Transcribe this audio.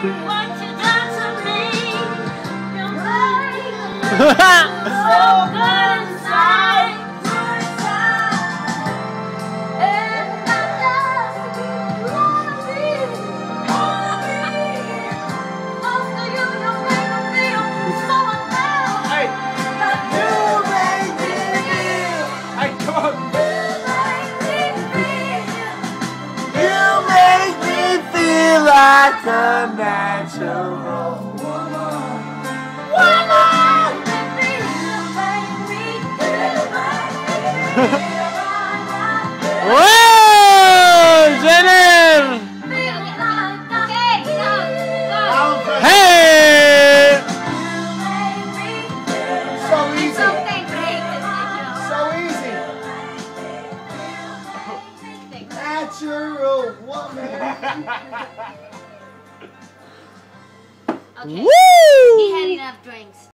What you done to me? You're so good inside. And I just wanna be most of you. You make me feel so alive. Hey, You make me feel. hey, come on. You make me feel like a natural woman. Whoa, Jenner! Hey! So easy. So easy. Natural woman. Okay. Woo! He had enough drinks.